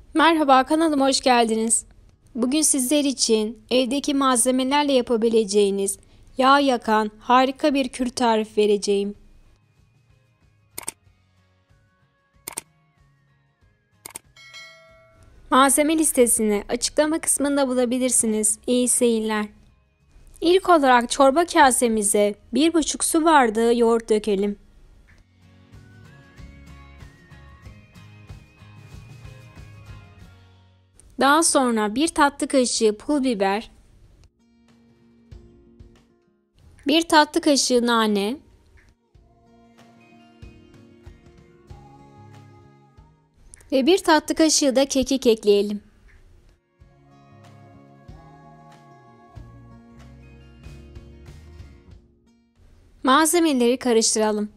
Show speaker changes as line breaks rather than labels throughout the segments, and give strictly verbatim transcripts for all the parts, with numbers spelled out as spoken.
Merhaba, kanalıma hoş geldiniz. Bugün sizler için evdeki malzemelerle yapabileceğiniz yağ yakan harika bir kür tarif vereceğim. Malzeme listesini açıklama kısmında bulabilirsiniz. İyi seyirler. İlk olarak çorba kasemize bir buçuk su bardağı yoğurt dökelim. Daha sonra bir tatlı kaşığı pul biber, bir tatlı kaşığı nane, ve bir tatlı kaşığı da kekik ekleyelim. Malzemeleri karıştıralım.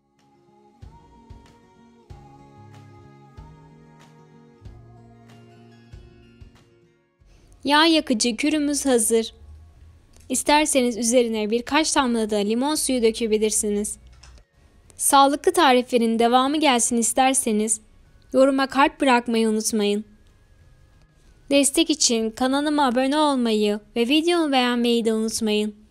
Yağ yakıcı kürümüz hazır. İsterseniz üzerine birkaç damla da limon suyu dökebilirsiniz. Sağlıklı tariflerin devamı gelsin isterseniz yoruma kalp bırakmayı unutmayın. Destek için kanalıma abone olmayı ve videomu beğenmeyi de unutmayın.